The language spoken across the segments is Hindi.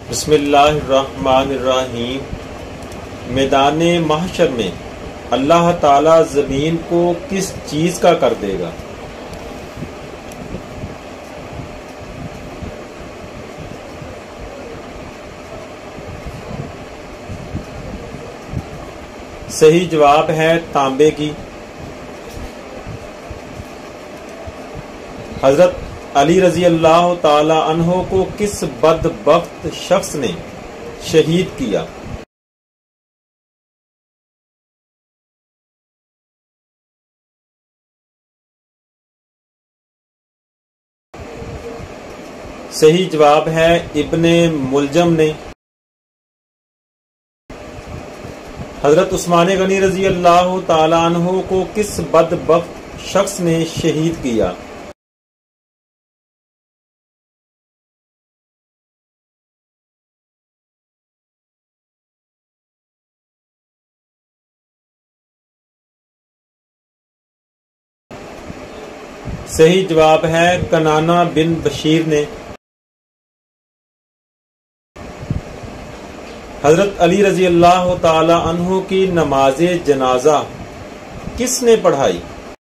बिस्मिल्लाहिर्रहमानिर्रहीम। मैदान महशर में अल्लाह ताला ज़मीन को किस चीज़ का कर देगा? सही जवाब है तांबे की। हजरत अली रजी अल्लाह ताला अन्हो को किस बदबख्त शख्स ने शहीद किया? सही जवाब है इब्ने मुलजम ने। हजरत उस्मान गनी रजी अल्लाह ताला अन्हो को किस बदबख्त शख्स ने शहीद किया? सही जवाब है कनाना बिन बशीर ने। हजरत अली रजी अल्लाह ताला अन्हु की नमाजे जनाजा किसने पढ़ाई?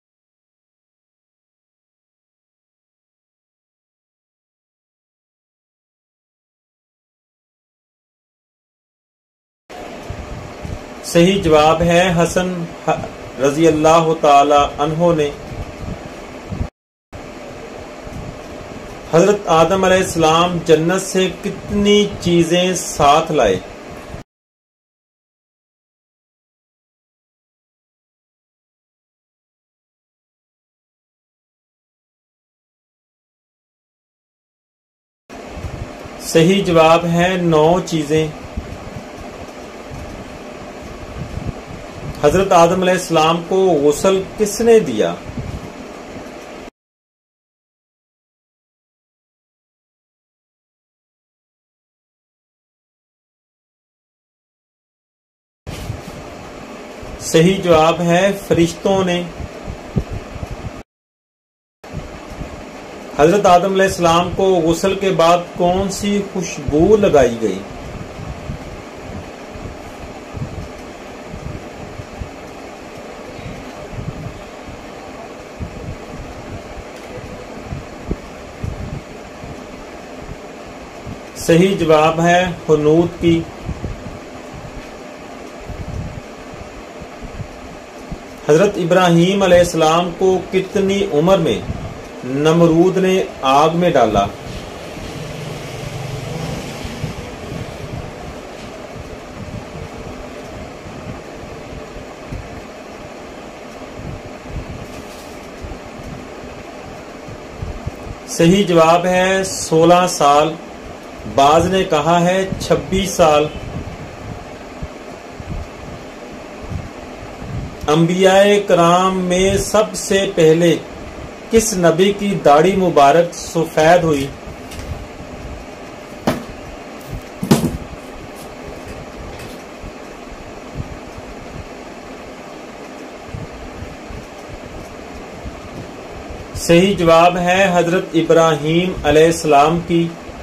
सही जवाब है हसन रजी अल्लाह ताला अन्हु ने। हजरत आदम अलैहिस्सलाम जन्नत से कितनी चीजें साथ लाए? सही जवाब है 9 चीजें। हजरत आदम अलैहिस्सलाम को गुस्ल किसने दिया? सही जवाब है फरिश्तों ने। हजरत आदम अलैहिस्सलाम को गुस्ल के बाद कौन सी खुशबू लगाई गई? सही जवाब है हुनूद की। हजरत इब्राहीम अलैहिस्सलाम को कितनी उम्र में नमरूद ने आग में डाला? सही जवाब है 16 साल। बाज ने कहा है 26 साल। अंबियाए कराम में सबसे पहले किस नबी की दाढ़ी मुबारक सफेद हुई? सही जवाब है हजरत इब्राहीम अलैहिस्सलाम की।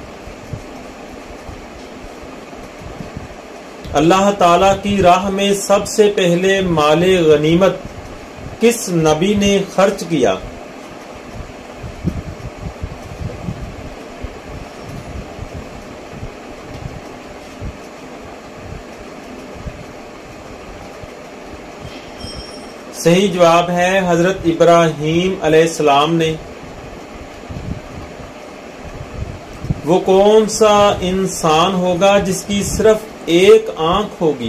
अल्लाह ताला की राह में सबसे पहले माले गनीमत किस नबी ने खर्च किया? सही जवाब है हजरत इब्राहीम अलैहिस्सलाम ने। वो कौन सा इंसान होगा जिसकी सिर्फ एक आंख होगी?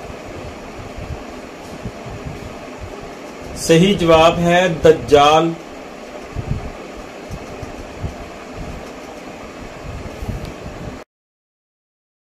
सही जवाब है दज्जाल।